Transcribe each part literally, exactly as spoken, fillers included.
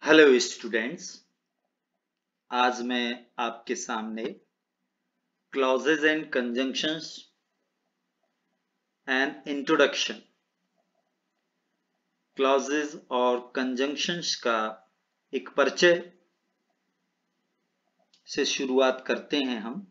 Hello students, आज मैं आपके सामने clauses and conjunctions and introduction clauses और कंजंक्शंस का एक परिचय से शुरुआत करते हैं हम।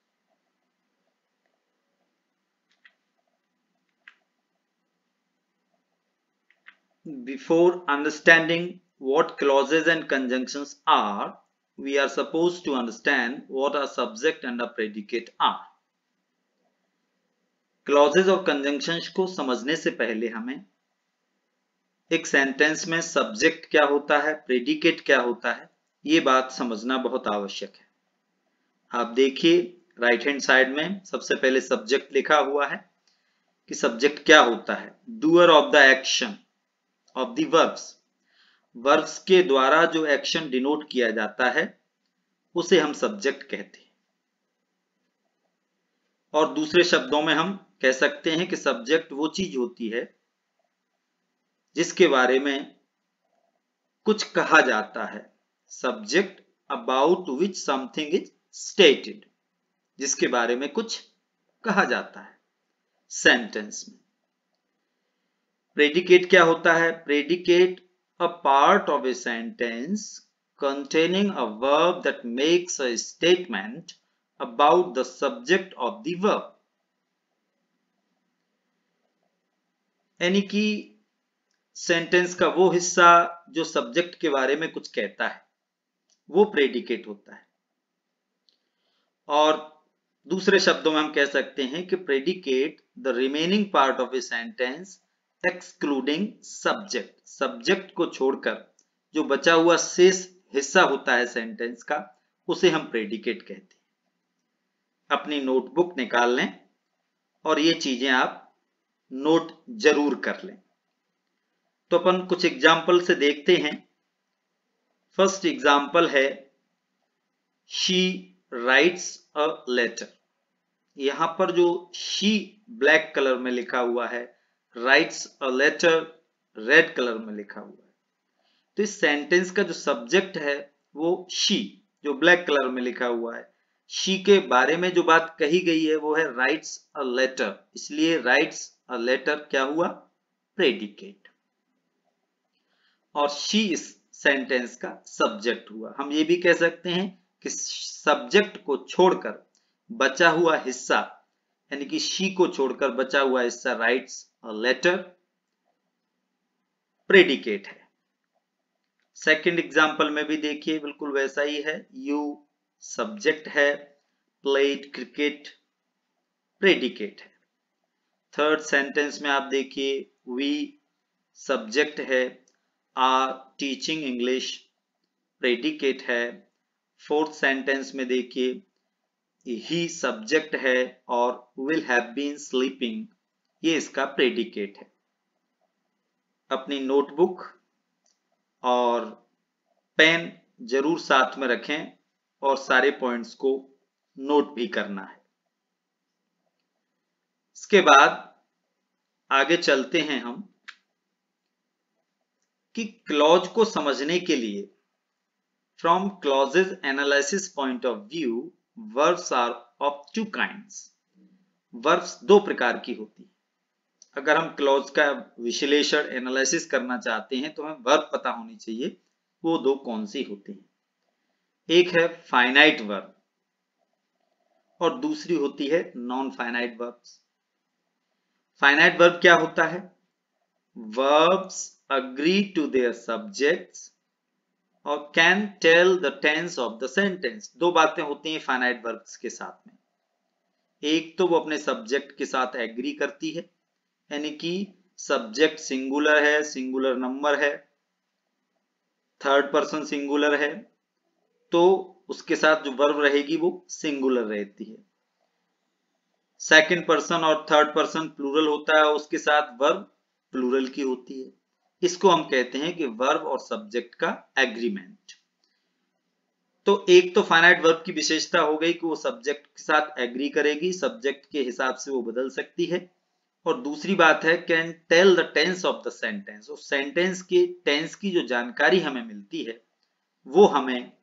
Before understanding what clauses and conjunctions are, we are supposed to understand what a subject and a predicate are. Clauses और कंजंक्शंस को समझने से पहले हमें एक सेंटेंस में सब्जेक्ट क्या होता है, प्रेडिकेट क्या होता है, ये बात समझना बहुत आवश्यक है। आप देखिए राइट हैंड साइड में सबसे पहले सब्जेक्ट लिखा हुआ है कि सब्जेक्ट क्या होता है, doer of the action of the verbs. Verbs के द्वारा जो एक्शन डिनोट किया जाता है उसे हम सब्जेक्ट कहते हैं। और दूसरे शब्दों में हम कह सकते हैं कि सब्जेक्ट वो चीज होती है जिसके बारे में कुछ कहा जाता है। Subject about which something is stated, जिसके बारे में कुछ कहा जाता है सेंटेंस में। प्रेडिकेट क्या होता है? Predicate a part of a sentence containing a verb that makes a statement about the subject of the verb। यानी कि सेंटेंस का वो हिस्सा जो सब्जेक्ट के बारे में कुछ कहता है वो प्रेडिकेट होता है। और दूसरे शब्दों में हम कह सकते हैं कि predicate the remaining part of a sentence excluding subject. Subject को छोड़कर जो बचा हुआ शेष हिस्सा होता है सेंटेंस का उसे हम प्रेडिकेट कहते हैं। अपनी नोटबुक निकाल लें और ये चीजें आप नोट जरूर कर लें। तो अपन कुछ एग्जाम्पल से देखते हैं। फर्स्ट एग्जाम्पल है शी राइट्स अ लेटर। यहां पर जो शी ब्लैक कलर में लिखा हुआ है, writes a letter red colour में लिखा हुआ है। तो इस सेंटेंस का जो सब्जेक्ट है वो शी, जो ब्लैक कलर में लिखा हुआ है। शी के बारे में जो बात कही गई है वो है राइट्स अ लेटर, इसलिए राइट्स अ लेटर क्या हुआ? प्रेडिकेट। और शी इस सेंटेंस का सब्जेक्ट हुआ। हम ये भी कह सकते हैं कि सब्जेक्ट को छोड़कर बचा हुआ हिस्सा, यानी कि शी को छोड़कर बचा हुआ हिस्सा राइट्स अ लेटर प्रेडिकेट है। सेकंड एग्जाम्पल में भी देखिए बिल्कुल वैसा ही है। यू सब्जेक्ट है, प्लेड क्रिकेट प्रेडिकेट है। थर्ड सेंटेंस में आप देखिए वी सब्जेक्ट है, आर टीचिंग इंग्लिश प्रेडिकेट है। फोर्थ सेंटेंस में देखिए ही सब्जेक्ट है और विल हैव बीन स्लीपिंग, ये इसका प्रेडिकेट है। अपनी नोटबुक और पेन जरूर साथ में रखें और सारे पॉइंट्स को नोट भी करना है। इसके बाद आगे चलते हैं हम कि क्लॉज को समझने के लिए from clauses analysis point of view verbs are of two kinds. Verbs दो प्रकार की होती है। अगर हम क्लॉज का विश्लेषण एनालिसिस करना चाहते हैं तो हमें वर्ब पता होनी चाहिए वो दो कौन सी होती हैं। एक है फाइनाइट वर्ब और दूसरी होती है non finite verbs. Finite verb क्या होता है? Verbs agree to their subjects और can tell the tense of the sentence. दो बातें होती हैं फाइनाइट वर्ब्स के साथ में। एक तो वो अपने सब्जेक्ट के साथ एग्री करती है, यानी कि सब्जेक्ट सिंगुलर है, सिंगुलर नंबर है, थर्ड पर्सन सिंगुलर है, तो उसके साथ जो वर्ब रहेगी वो सिंगुलर रहती है। सेकंड पर्सन और थर्ड पर्सन प्लूरल होता है, उसके साथ वर्ब प्लूरल की होती है। इसको हम कहते हैं कि वर्ब और सब्जेक्ट का एग्रीमेंट। तो एक तो फाइनाइट वर्ब की विशेषता हो गई कि वो सब्जेक्ट के साथ एग्री करेगी, सब्जेक्ट के हिसाब से वो बदल सकती है। और दूसरी बात है can tell the tense of the sentence. और सेंटेंस के टेंस की जो जानकारी हमें मिलती है वो हमें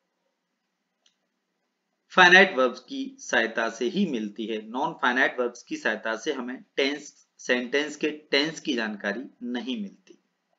फाइनाइट वर्ब्स की सहायता से ही मिलती है। नॉन फाइनाइट वर्ब्स की सहायता से हमें टेंस सेंटेंस के टेंस की जानकारी नहीं मिलती।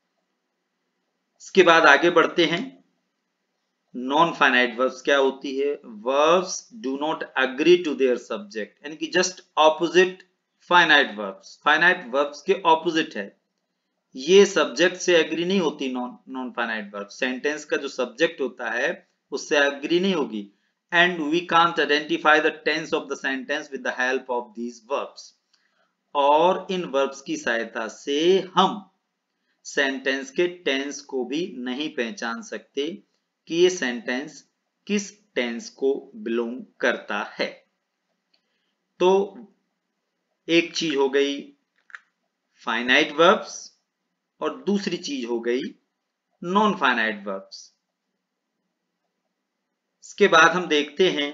इसके बाद आगे बढ़ते हैं। नॉन फाइनाइट वर्ब्स क्या होती है? Verbs do not agree to their subject, यानी कि just opposite finite verbs. Finite verbs के ऑपोजिट है, ये सब्जेक्ट से एग्री नहीं होती। Non non finite verb sentence का जो सब्जेक्ट होता है उससे एग्री नहीं होगी। And we can't identify the tense of the sentence with the help of these verbs. और इन वर्ब्स की सहायता से हम सेंटेंस के टेंस को भी नहीं पहचान सकते कि ये सेंटेंस किस टेंस को बिलोंग करता है। तो एक चीज हो गई फाइनाइट वर्ब्स और दूसरी चीज हो गई नॉन फाइनाइट वर्ब्स। इसके बाद हम देखते हैं,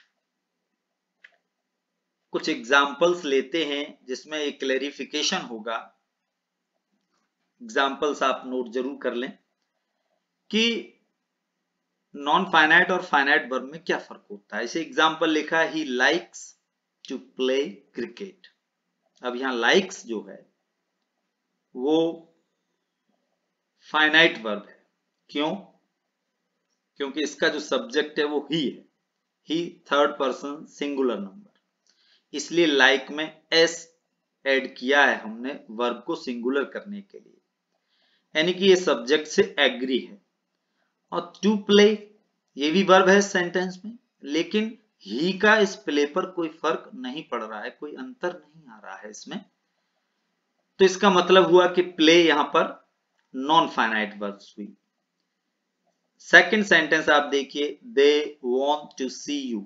कुछ एग्जाम्पल्स लेते हैं जिसमें एक क्लेरिफिकेशन होगा। एग्जाम्पल्स आप नोट जरूर कर लें कि नॉन फाइनाइट और फाइनाइट वर्ब में क्या फर्क होता है। इसे एग्जाम्पल लिखा है he likes to play cricket. अब यहां लाइक्स जो है वो फाइनाइट वर्ब है। क्यों? क्योंकि इसका जो सब्जेक्ट है वो ही है, he third person singular number, इसलिए लाइक में एस ऐड किया है हमने वर्ब को सिंगुलर करने के लिए, यानी कि ये सब्जेक्ट से एग्री है। और टू प्ले ये भी वर्ब है सेंटेंस में, लेकिन ही का इस प्ले पर कोई फर्क नहीं पड़ रहा है, कोई अंतर नहीं आ रहा है इसमें। तो इसका मतलब हुआ कि प्ले यहां पर नॉन फाइनाइट वर्ब हुई। सेकंड सेंटेंस आप देखिए, they want to see you.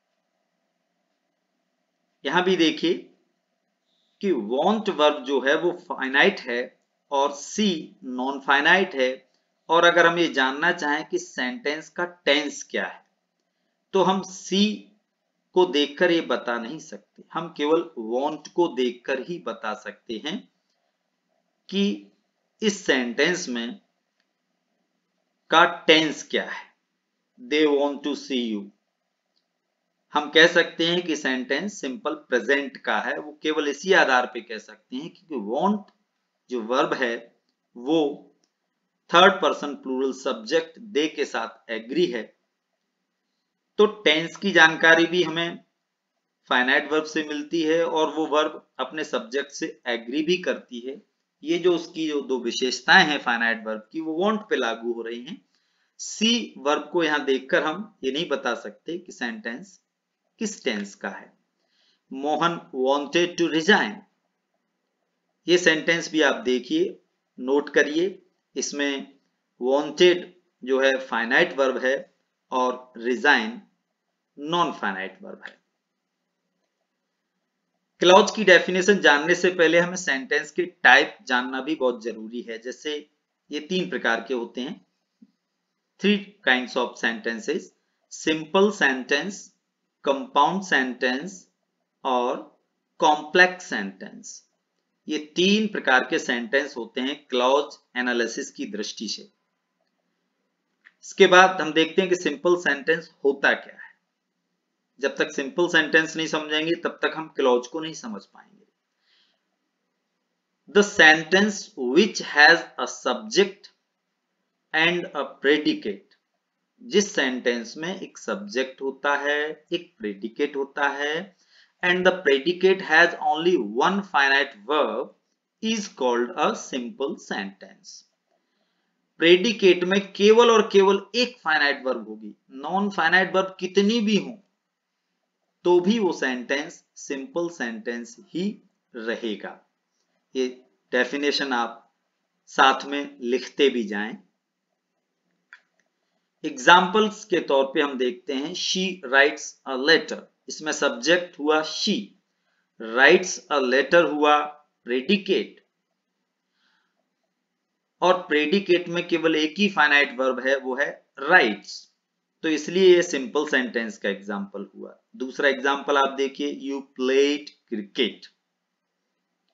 यहां भी देखिए कि वांट वर्ब जो है वो फाइनाइट है और सी नॉन फाइनाइट है। और अगर हम ये जानना चाहें कि सेंटेंस का टेंस क्या है तो हम सी को देखकर ये बता नहीं सकते, हम केवल वांट को देखकर ही बता सकते हैं कि इस सेंटेंस में का टेंस क्या है। They want to see you, हम कह सकते हैं कि सेंटेंस सिंपल प्रेजेंट का है। वो केवल इसी आधार पे कह सकते हैं क्योंकि वांट जो वर्ब है वो third person plural subject they के साथ एग्री है। तो टेंस की जानकारी भी हमें फाइनाइट वर्ब से मिलती है और वो वर्ब अपने सब्जेक्ट से एग्री भी करती है। ये जो उसकी जो दो विशेषताएं हैं फाइनाइट वर्ब की, वो वांट पे लागू हो रही हैं। सी वर्ब को यहां देखकर हम ये नहीं बता सकते कि सेंटेंस किस टेंस का है। मोहन वांटेड टू रिजाइन, ये सेंटेंस भी आप देखिए, नोट करिए, इसमें वांटेड जो है फाइनाइट वर्ब है और रिजाइन नॉन फाइनाइट वर्ब है। क्लॉज की डेफिनेशन जानने से पहले हमें सेंटेंस के टाइप जानना भी बहुत जरूरी है। जैसे ये तीन प्रकार के होते हैं, three kinds of sentences, simple sentence, compound sentence और कॉम्प्लेक्स सेंटेंस। ये तीन प्रकार के सेंटेंस होते हैं क्लॉज एनालिसिस की दृष्टि से। इसके बाद हम देखते हैं कि सिंपल सेंटेंस होता क्या है। जब तक सिंपल सेंटेंस नहीं समझेंगे तब तक हम क्लॉज को नहीं समझ पाएंगे। The sentence which has a subject and a predicate, जिस सेंटेंस में एक सब्जेक्ट होता है, एक प्रेडिकेट होता है, and the predicate has only one finite verb is called a simple sentence. Predicate में केवल और केवल एक फाइनाइट वर्ब होगी, नॉन फाइनाइट वर्ब कितनी भी हो तो भी वो सेंटेंस सिंपल सेंटेंस ही रहेगा। ये डेफिनेशन आप साथ में लिखते भी जाएं। एग्जाम्पल्स के तौर पे हम देखते हैं, शी राइट्स अ लेटर, इसमें सब्जेक्ट हुआ शी, राइट्स अ लेटर हुआ प्रेडिकेट, और प्रेडिकेट में केवल एक ही फाइनाइट वर्ब है, वो है राइट्स, तो इसलिए ये सिंपल सेंटेंस का एग्जाम्पल हुआ। दूसरा एग्जाम्पल आप देखिए, यू प्लेड क्रिकेट,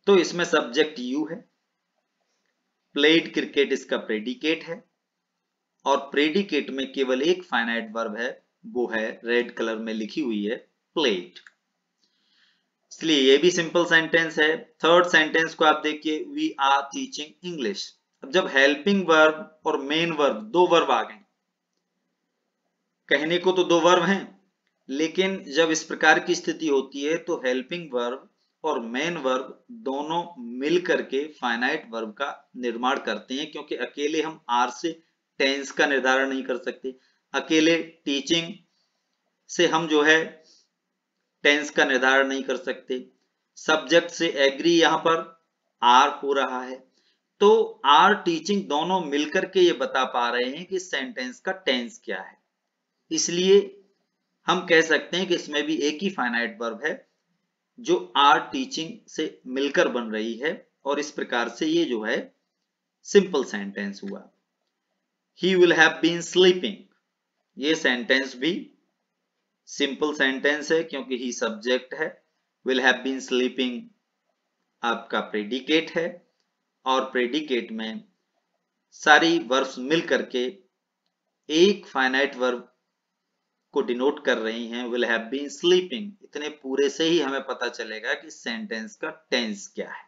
तो इसमें सब्जेक्ट यू है, प्लेड क्रिकेट इसका प्रेडिकेट है, और प्रेडिकेट में केवल एक फाइनाइट वर्ब है, वो है रेड कलर में लिखी हुई है प्लेड। इसलिए ये भी सिंपल सेंटेंस है। थर्ड सेंटेंस को आप देखिए, वी आर टीचिंग इंग्लिश। अब जब हेल्पिंग वर्ब और मेन वर्ब, दो वर्ब आ गए, कहने को तो दो वर्ब हैं, लेकिन जब इस प्रकार की स्थिति होती है तो हेल्पिंग वर्ब और मेन वर्ब दोनों मिल करके फाइनाइट वर्ब का निर्माण करते हैं, क्योंकि अकेले हम आर से टेंस का निर्धारण नहीं कर सकते, अकेले टीचिंग से हम जो है टेंस का निर्धारण नहीं कर सकते। सब्जेक्ट से एग्री यहां पर आर हो रहा है, तो आर टीचिंग दोनों मिलकर के ये बता पा रहे हैं कि सेंटेंस का टेंस क्या है। इसलिए हम कह सकते हैं कि इसमें भी एक ही फाइनाइट वर्ब है जो आर टीचिंग से मिलकर बन रही है, और इस प्रकार से ये जो है सिंपल सेंटेंस हुआ। He will have been sleeping, ये सेंटेंस भी सिंपल सेंटेंस है क्योंकि ही सब्जेक्ट है, विल हैव बीन स्लीपिंग आपका प्रेडिकेट है, और प्रेडिकेट में सारी वर्ब्स मिल करके एक फाइनाइट वर्ब को डिनोट कर रही हैं, विल हैव बीन स्लीपिंग। इतने पूरे से ही हमें पता चलेगा कि सेंटेंस का टेंस क्या है।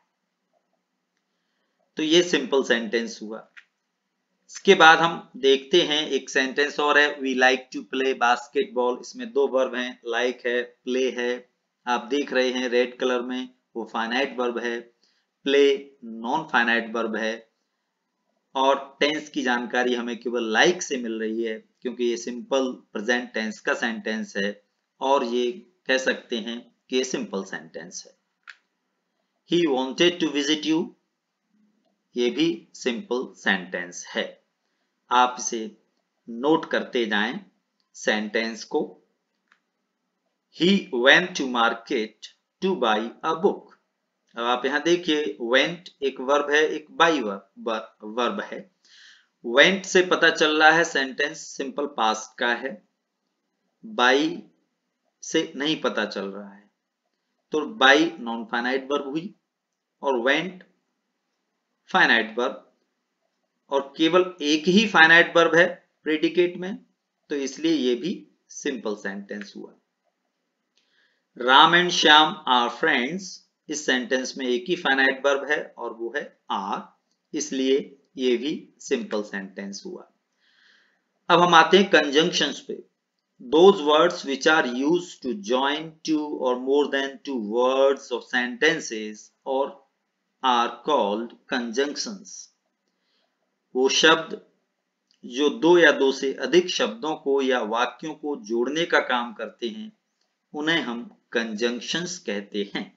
तो ये सिंपल सेंटेंस हुआ। इसके बाद हम देखते हैं एक सेंटेंस और है, we like to play basketball. इसमें दो वर्ब हैं, लाइक like है, प्ले है। आप देख रहे हैं रेड कलर में, वो फाइनाइट वर्ब है, प्ले नॉन फाइनाइट वर्ब है, और टेंस की जानकारी हमें केवल लाइक like से मिल रही है क्योंकि ये सिंपल प्रेजेंट टेंस का सेंटेंस है, और ये कह सकते हैं कि ये सिंपल सेंटेंस है। He wanted to visit you, ये भी सिंपल सेंटेंस है। आप इसे नोट करते जाएं सेंटेंस को। He went to market to buy a book। अब आप यहां देखिए, went एक वर्ब है, एक बाई वर्ब वर्ब है। went से पता चल रहा है सेंटेंस सिंपल पास्ट का है, बाई से नहीं पता चल रहा है, तो बाई नॉन फाइनाइट वर्ब हुई और went फाइनाइट वर्ब, और केवल एक ही फाइनाइट वर्ब है प्रेडिकेट में, तो इसलिए ये भी सिंपल सेंटेंस हुआ। Ram and Shyam are friends, इस सेंटेंस में एक ही फाइनाइट वर्ब है और वो है आर, इसलिए ये भी सिंपल सेंटेंस हुआ। अब हम आते हैं कंजंक्शंस पे। Those words which are used to join two or more than two words of sentences or are called conjunctions। वो शब्द जो दो या दो से अधिक शब्दों को या वाक्यों को जोड़ने का काम करते हैं, उन्हें हम कंजंक्शंस कहते हैं।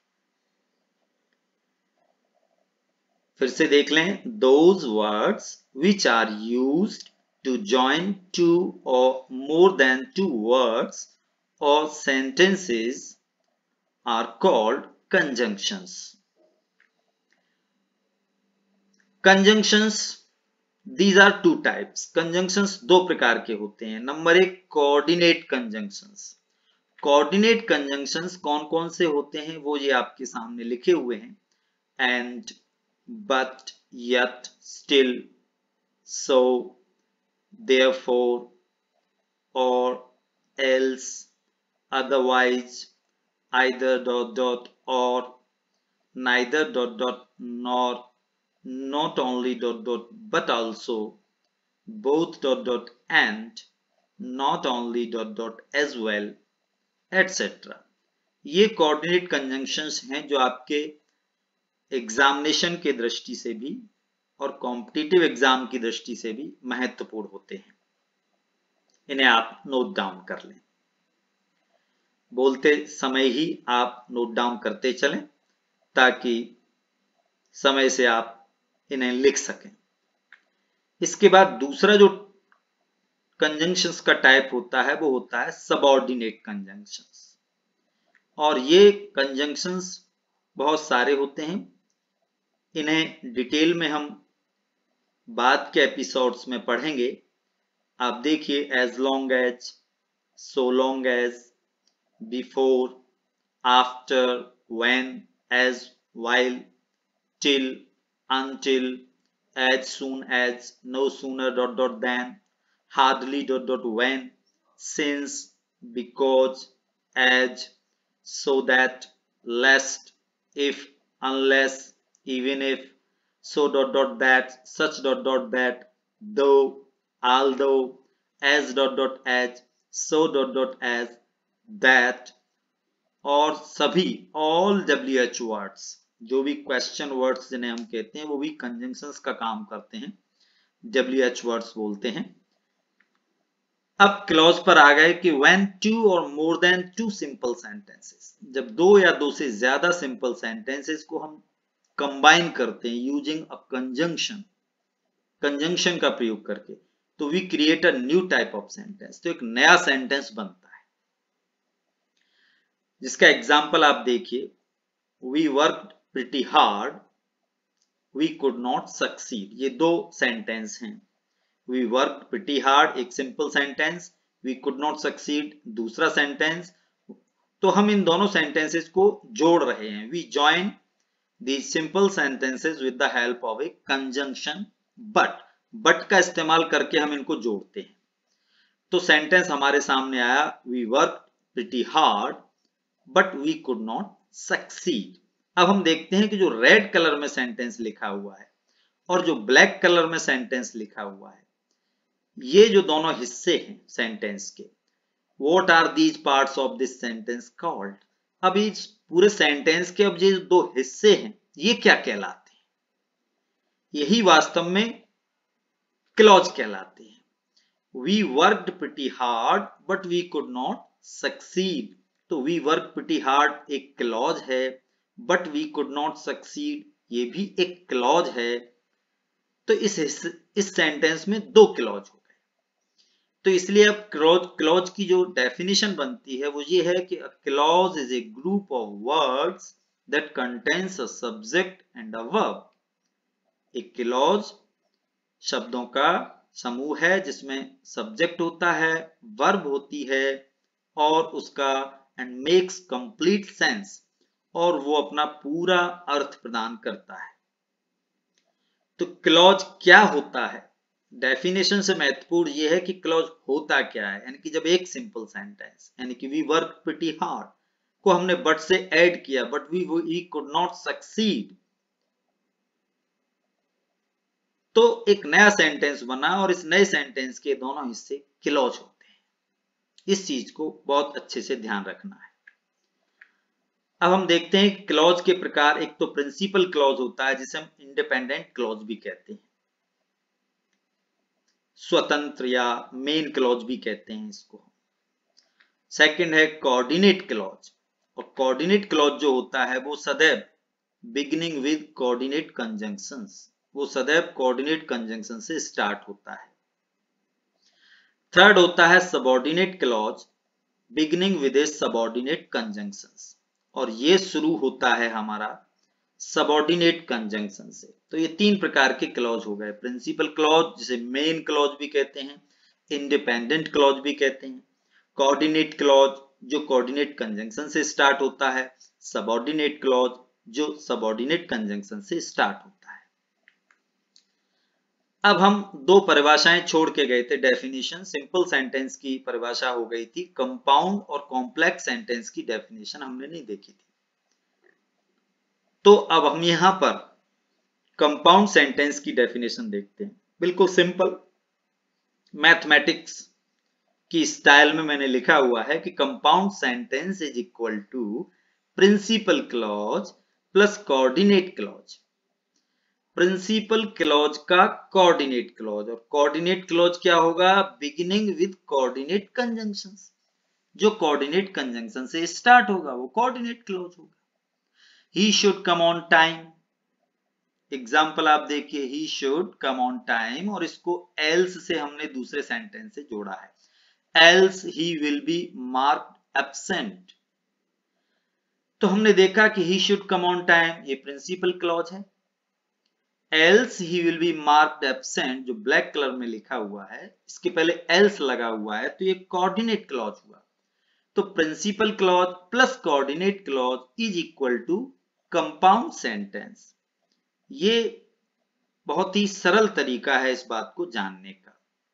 फिर से देख लें, those words which are used to join two or more than two words or sentences are called conjunctions। Conjunctions, these are two types। Conjunctions दो प्रकार के होते हैं। नंबर एक, कोऑर्डिनेट कंजंक्शंस। कोऑर्डिनेट कंजंक्शंस कौन कौन से होते हैं वो ये आपके सामने लिखे हुए हैं, and, but, yet, still, so, therefore, or, else, otherwise, either dot dot or, neither dot dot nor, not only dot dot but also, both dot dot and, not only dot dot as well, etcetera. ये coordinate conjunctions हैं जो आपके examination के दृष्टि से भी और competitive exam की दृष्टि से भी महत्वपूर्ण होते हैं। इन्हें आप नोट डाउन कर लें, बोलते समय ही आप नोट डाउन करते चलें ताकि समय से आप इन्हें लिख सकें। इसके बाद दूसरा जो कंजंक्शंस का टाइप होता है वो होता है सबऑर्डिनेट कंजंक्शंस, और ये कंजंक्शंस बहुत सारे होते हैं। इन्हें डिटेल में हम बाद के एपिसोड्स में पढ़ेंगे। आप देखिए, as long as, so long as, before, after, when, as while, till, until, as soon as, no sooner dot dot than, hardly dot dot when, since, because, as, so that, lest, if, unless, even if, so dot dot that, such dot dot that, though, although, as dot dot as, so dot dot as, that, और सभी all W H words, जो भी question words जिन्हें हम कहते हैं वो भी कंजंक्शंस का काम करते हैं, W H वर्ड्स बोलते हैं। अब क्लॉज पर आ गए कि when two or more than two simple sentences, जब दो या दो से ज्यादा सिंपल सेंटेंसेस को हम कंबाइन करते हैं यूजिंग अ कंजंक्शन, कंजंक्शन का प्रयोग करके, तो we create a new type of sentence, तो एक नया सेंटेंस बनता है, जिसका एग्जाम्पल आप देखिए, we worked pretty hard, we could not succeed, ये दो सेंटेंस हैं। वी वर्कड प्रिटी हार्ड एक simple sentence, we could not succeed दूसरा सेंटेंस, तो हम इन दोनों सेंटेंसेस को जोड़ रहे हैं। We join these simple sentences with the help of a conjunction but, but का इस्तेमाल करके हम इनको जोड़ते हैं। तो सेंटेंस हमारे सामने आया, we worked pretty hard but we could not succeed। अब हम देखते हैं कि जो रेड कलर में सेंटेंस लिखा हुआ है और जो ब्लैक कलर में सेंटेंस लिखा हुआ है, ये जो दोनों हिस्से हैं सेंटेंस के, what are these parts of this sentence called? अब इस पूरे सेंटेंस के अब ये दो हिस्से हैं, ये क्या कहलाते हैं? यही वास्तव में क्लॉज कहलाते हैं। We worked pretty hard but we could not succeed, तो we worked pretty hard एक क्लॉज है, but we could not succeed ये भी एक क्लॉज है, तो इस इस सेंटेंस में दो क्लॉज हो गए। तो इसलिए अब क्लॉज क्लॉज की जो डेफिनेशन बनती है वो ये है कि a clause is a group of words that contains a subject and a verb। एक क्लॉज शब्दों का समूह है जिसमें सब्जेक्ट होता है, वर्ब होती है और उसका and makes complete sense, और वो अपना पूरा अर्थ प्रदान करता है। तो क्लॉज क्या होता है? डेफिनेशन से महत्वपूर्ण यह है कि क्लॉज होता क्या है, यानी कि जब एक सिंपल सेंटेंस यानी कि वी वर्क प्रिटी हार्ड को हमने बट से ऐड किया, but we we could not succeed, तो एक नया सेंटेंस बना और इस नए सेंटेंस के दोनों हिस्से क्लॉज होते हैं। इस चीज को बहुत अच्छे से ध्यान रखना है। अब हम देखते हैं क्लॉज के प्रकार। एक तो प्रिंसिपल क्लॉज होता है जिसे हम इंडिपेंडेंट क्लॉज भी कहते हैं, स्वतंत्र या मेन क्लॉज भी कहते हैं इसको। सेकंड है कोऑर्डिनेट क्लॉज, और कोऑर्डिनेट क्लॉज जो होता है वो सदैव बिगिनिंग विद कोऑर्डिनेट कंजंक्शंस, वो सदैव कोऑर्डिनेट कंजंक्शन से स्टार्ट होता है। थर्ड होता है subordinate clause beginning with a subordinate conjunctions, और ये शुरू होता है हमारा सबऑर्डिनेट कंजंक्शन से। तो ये तीन प्रकार के क्लॉज हो गए, प्रिंसिपल क्लॉज जिसे मेन क्लॉज भी कहते हैं, इंडिपेंडेंट क्लॉज भी कहते हैं, कोऑर्डिनेट क्लॉज जो कोऑर्डिनेट कंजंक्शन से स्टार्ट होता है, सबऑर्डिनेट क्लॉज जो सबऑर्डिनेट कंजंक्शन से स्टार्ट होता है। अब हम दो परिभाषाएं छोड़ के गए थे डेफिनेशन। सिंपल सेंटेंस की परिभाषा हो गई थी, कंपाउंड और कॉम्प्लेक्स सेंटेंस की डेफिनेशन हमने नहीं देखी थी। तो अब हम यहां पर कंपाउंड सेंटेंस की डेफिनेशन देखते हैं। बिल्कुल सिंपल मैथमेटिक्स की स्टाइल में मैंने लिखा हुआ है कि compound sentence is equal to principal clause plus coordinate clause. Principal clause का कोऑर्डिनेट क्लॉज, और कोऑर्डिनेट क्लॉज क्या होगा? बिगिनिंग विद कोऑर्डिनेट कंजंक्शंस, जो कोऑर्डिनेट कंजंक्शन से स्टार्ट होगा वो कोऑर्डिनेट क्लॉज होगा। He should come on time, example आप देखिए, he should come on time, और इसको else से हमने दूसरे सेंटेंस से जोड़ा है, else he will be marked absent। तो हमने देखा कि he should come on time ये प्रिंसिपल क्लॉज है, else he will be marked absent जो ब्लैक कलर में लिखा हुआ है, इसके पहले else लगा हुआ है, तो ये कोऑर्डिनेट क्लॉज हुआ। तो principal clause plus coordinate clause is equal to compound sentence, ये बहुत ही सरल तरीका है इस बात को जानने का।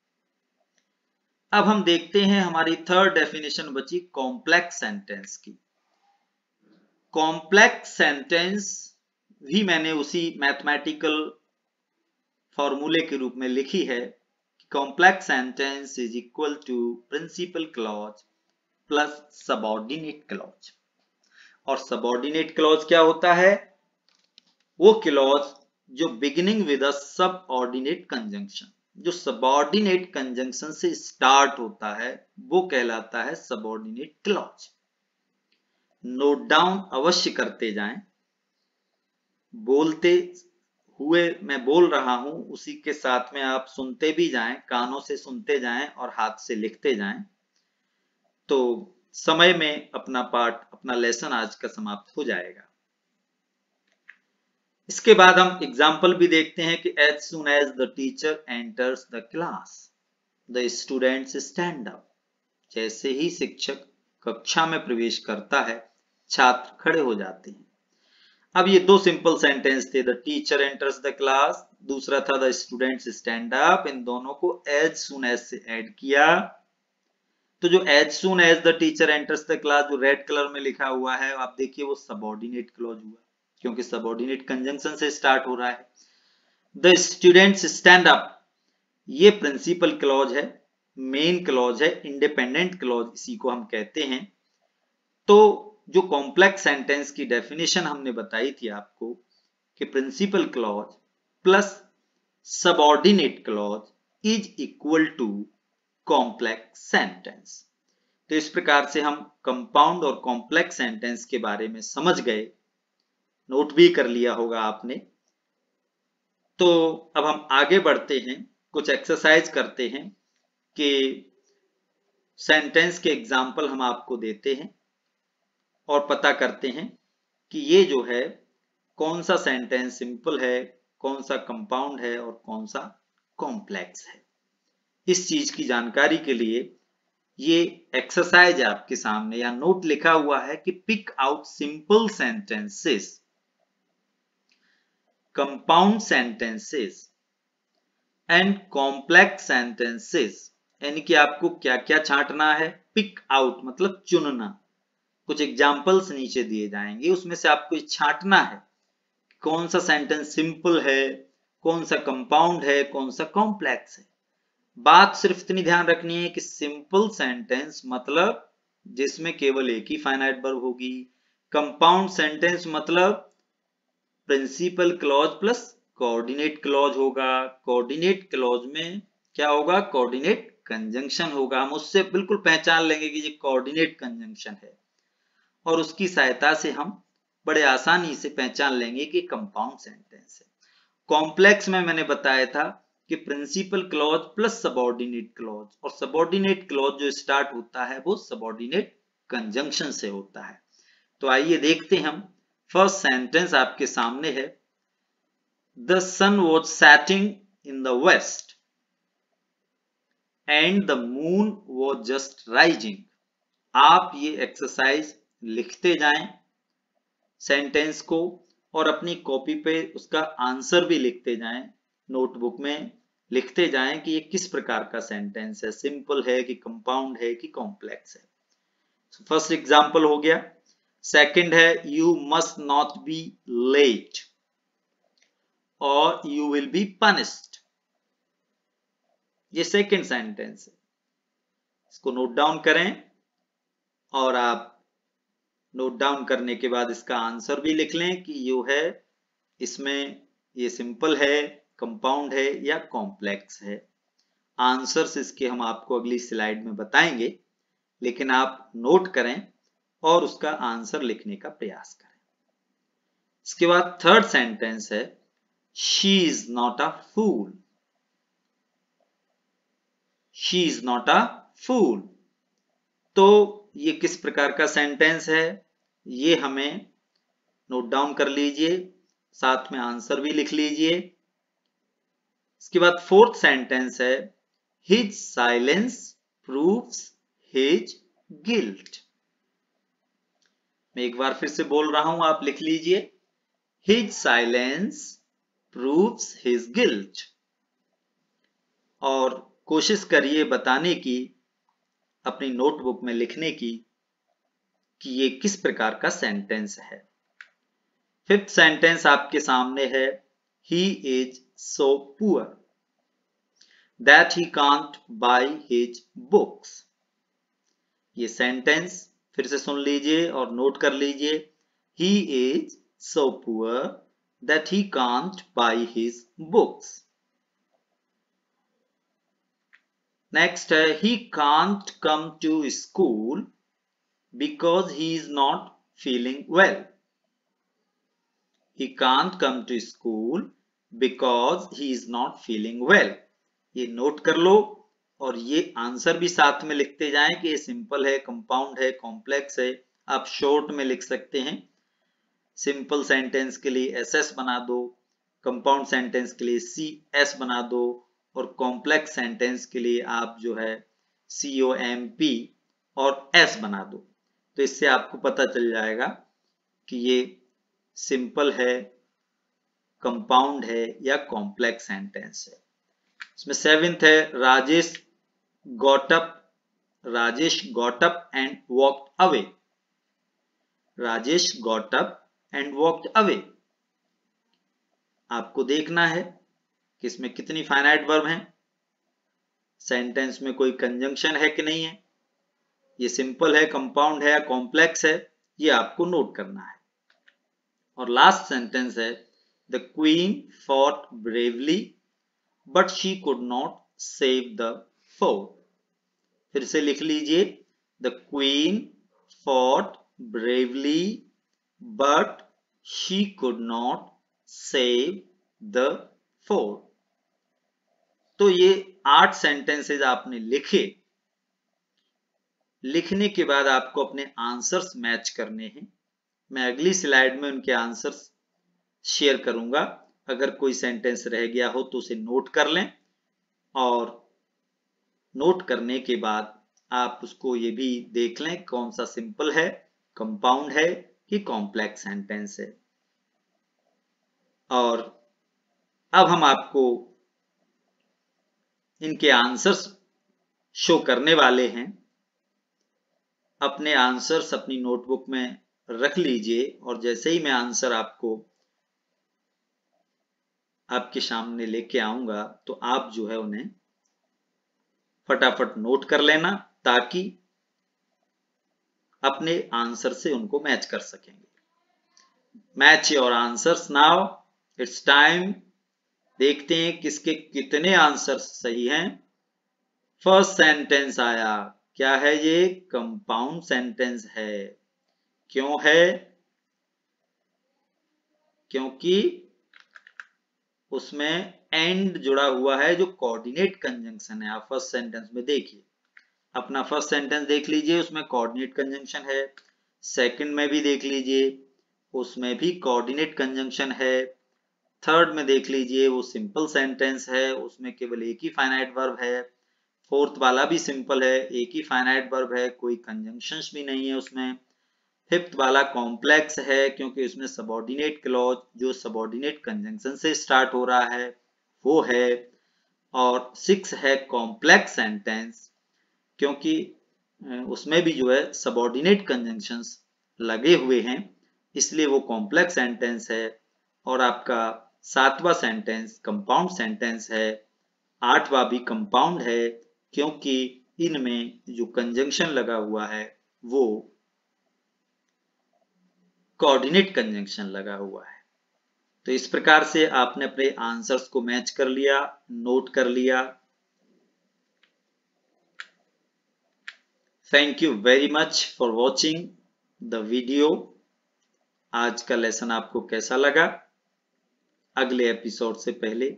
अब हम देखते हैं हमारी थर्ड डेफिनेशन बची कॉम्प्लेक्स सेंटेंस की। कॉम्प्लेक्स सेंटेंस भी मैंने उसी मैथमेटिकल फॉर्मूले के रूप में लिखी है। Complex sentence is equal to principal clause plus subordinate clause. और सबऑर्डिनेट क्लॉज क्या होता है? वो क्लॉज जो beginning with a subordinate conjunction, जो सबऑर्डिनेट कंजंक्शन से स्टार्ट होता है, वो कहलाता है सबऑर्डिनेट क्लॉज। नोट डाउन अवश्य करते जाएं। बोलते हुए मैं बोल रहा हूं, उसी के साथ में आप सुनते भी जाएं, कानों से सुनते जाएं और हाथ से लिखते जाएं, तो समय में अपना पाठ, अपना लेसन आज का समाप्त हो जाएगा। इसके बाद हम एग्जाम्पल भी देखते हैं कि as soon as the teacher enters the class, the students stand up। जैसे ही शिक्षक कक्षा में प्रवेश करता है, छात्र खड़े हो जाते हैं। अब ये दो सिंपल सेंटेंस थे, the teacher enters the class, दूसरा था the students stand up। इन दोनों को as soon as से ऐड किया, तो जो as soon as the teacher enters the class जो रेड कलर में लिखा हुआ है, आप देखिए वो सबऑर्डिनेट क्लॉज हुआ, क्योंकि सबऑर्डिनेट कंजंक्शन से स्टार्ट हो रहा है। द स्टूडेंट्स स्टैंड अप, ये प्रिंसिपल क्लॉज है, मेन क्लॉज है, इंडिपेंडेंट क्लॉज इसी को हम कहते हैं। तो जो कॉम्प्लेक्स सेंटेंस की डेफिनेशन हमने बताई थी आपको कि principal clause plus subordinate clause is equal to complex sentence. तो इस प्रकार से हम कंपाउंड और कॉम्प्लेक्स सेंटेंस के बारे में समझ गए, नोट भी कर लिया होगा आपने। तो अब हम आगे बढ़ते हैं, कुछ एक्सरसाइज करते हैं कि सेंटेंस के एग्जाम्पल हम आपको देते हैं और पता करते हैं कि ये जो है कौन सा सेंटेंस सिंपल है, कौन सा कंपाउंड है और कौन सा कॉम्प्लेक्स है। इस चीज की जानकारी के लिए ये एक्सरसाइज आपके सामने या नोट लिखा हुआ है कि pick out simple sentences, compound sentences and complex sentences. यानी कि आपको क्या क्या छांटना है। पिक आउट मतलब चुनना। कुछ एग्जाम्पल्स नीचे दिए जाएंगे, उसमें से आपको छांटना है कौन सा सेंटेंस सिंपल है, कौन सा कंपाउंड है, कौन सा कॉम्प्लेक्स है। बात सिर्फ इतनी ध्यान रखनी है कि सिंपल सेंटेंस मतलब जिसमें केवल एक ही फाइनाइट वर्ब होगी। कंपाउंड सेंटेंस मतलब principal clause plus coordinate clause होगा। कोऑर्डिनेट क्लॉज में क्या होगा? कोऑर्डिनेट कंजंक्शन होगा। हम उससे बिल्कुल पहचान लेंगे कि ये कोऑर्डिनेट कंजंक्शन है और उसकी सहायता से हम बड़े आसानी से पहचान लेंगे कि कंपाउंड सेंटेंस है। कॉम्प्लेक्स में मैंने बताया था कि principal clause plus subordinate clause, और सबऑर्डिनेट क्लॉज जो स्टार्ट होता है वो सबऑर्डिनेट कंजंक्शन से होता है। तो आइए देखते हैं हम। फर्स्ट सेंटेंस आपके सामने है, the sun was setting in the west and the moon was just rising. आप ये एक्सरसाइज लिखते जाएं सेंटेंस को और अपनी कॉपी पे उसका आंसर भी लिखते जाएं, नोटबुक में लिखते जाएं कि ये किस प्रकार का सेंटेंस है, सिंपल है कि कंपाउंड है कि कॉम्प्लेक्स है। फर्स्ट एग्जांपल हो गया। सेकंड है, you must not be late और यू विल बी पनिश्ड। ये सेकंड सेंटेंस है, इसको नोट डाउन करें और आप नोट डाउन करने के बाद इसका आंसर भी लिख लें कि यू है, इसमें ये सिंपल है, कंपाउंड है या कॉम्प्लेक्स है। आंसर्स इसके हम आपको अगली स्लाइड में बताएंगे, लेकिन आप नोट करें और उसका आंसर लिखने का प्रयास करें। इसके बाद थर्ड सेंटेंस है, she is not a fool. She is not a fool. तो ये किस प्रकार का सेंटेंस है, ये हमें नोट डाउन कर लीजिए, साथ में आंसर भी लिख लीजिए। इसके बाद फोर्थ सेंटेंस है, his silence proves his guilt. मैं एक बार फिर से बोल रहा हूं, आप लिख लीजिए। His silence proves his guilt. और कोशिश करिए बताने की, अपनी नोटबुक में लिखने की कि ये किस प्रकार का सेंटेंस है। फिफ्थ सेंटेंस आपके सामने है, He is so poor that he can't buy his books. ये सेंटेंस फिर से सुन लीजिए और नोट कर लीजिए। He is so poor that he can't buy his books. Next है, he can't come to school because he is not feeling well. He can't come to school because he is not feeling well. ये note कर लो और ये answer भी साथ में लिखते जाएं कि ये सिंपल है, कंपाउंड है, कॉम्प्लेक्स है। आप शॉर्ट में लिख सकते हैं। सिंपल सेंटेंस के लिए एस एस बना दो, कंपाउंड सेंटेंस के लिए सी एस बना दो और कॉम्प्लेक्स सेंटेंस के लिए आप जो है सी ओ एम पी और एस बना दो। तो इससे आपको पता चल जाएगा कि ये सिंपल है, कंपाउंड है या कॉम्प्लेक्स सेंटेंस है। इसमें सेवेंथ है, Rajesh got up Rajesh got up and walked away. Rajesh got up and walked away. आपको देखना है कि इसमें कितनी फाइनाइट वर्ब हैं, सेंटेंस में कोई कंजंक्शन है कि नहीं है, ये सिंपल है, कंपाउंड है या कॉम्प्लेक्स है, ये आपको नोट करना है। और लास्ट सेंटेंस है, the queen fought bravely but she could not save the fort. फिर से लिख लीजिए, the queen fought bravely but she could not save the fort. तो ये आठ सेंटेंसेस आपने लिखे। लिखने के बाद आपको अपने आंसर्स मैच करने हैं। मैं अगली स्लाइड में उनके आंसर्स शेयर करूंगा। अगर कोई सेंटेंस रह गया हो तो उसे नोट कर लें और नोट करने के बाद आप उसको ये भी देख लें कौन सा सिंपल है, कंपाउंड है कि कॉम्प्लेक्स सेंटेंस है। और अब हम आपको इनके आंसर्स शो करने वाले हैं। अपने आंसर्स अपनी नोटबुक में रख लीजिए और जैसे ही मैं आंसर आपको आपके सामने लेके आऊंगा तो आप जो है उन्हें फटाफट नोट कर लेना ताकि अपने आंसर से उनको मैच कर सकेंगे। Match your answers now, it's time. देखते हैं किसके कितने आंसर्स सही हैं। फर्स्ट सेंटेंस आया, क्या है ये? कंपाउंड सेंटेंस है। क्यों है? क्योंकि उसमें एंड जुड़ा हुआ है जो कोऑर्डिनेट कंजंक्शन है। आप फर्स्ट सेंटेंस में देखिए, अपना फर्स्ट सेंटेंस देख लीजिए, उसमें कोऑर्डिनेट कंजंक्शन है। सेकंड में भी देख लीजिए, उसमें भी कोऑर्डिनेट कंजंक्शन है। थर्ड में देख लीजिए, वो सिंपल सेंटेंस है, उसमें केवल एक ही फाइनाइट वर्ब है। फोर्थ वाला भी सिंपल है, एक ही फाइनाइट वर्ब है, कोई कंजंक्शंस भी नहीं है उसमें। फिफ्थ वाला कॉम्प्लेक्स है क्योंकि उसमें सबऑर्डिनेट क्लॉज जो सबऑर्डिनेट कंजंक्शन से स्टार्ट हो रहा है वो है। और सिक्स है कॉम्प्लेक्स सेंटेंस क्योंकि उसमें भी जो है सबऑर्डिनेट कंजंक्शंस लगे हुए हैं, इसलिए वो कॉम्प्लेक्स सेंटेंस है। और आपका सातवां सेंटेंस कंपाउंड सेंटेंस है। आठवां भी कंपाउंड है क्योंकि इनमें जो कंजंक्शन लगा हुआ है वो कोऑर्डिनेट कंजंक्शन लगा हुआ है। तो इस प्रकार से आपने अपने आंसर्स को मैच कर लिया, नोट कर लिया। Thank you very much for watching the video. आज का लेसन आपको कैसा लगा? अगले एपिसोड से पहले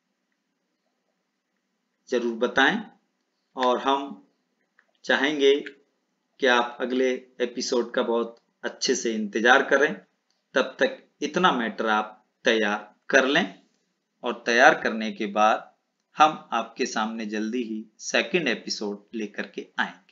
जरूर बताएं और हम चाहेंगे कि आप अगले एपिसोड का बहुत अच्छे से इंतजार करें। तब तक इतना मैटर आप तैयार कर लें और तैयार करने के बाद हम आपके सामने जल्दी ही सेकंड एपिसोड लेकर के आएं।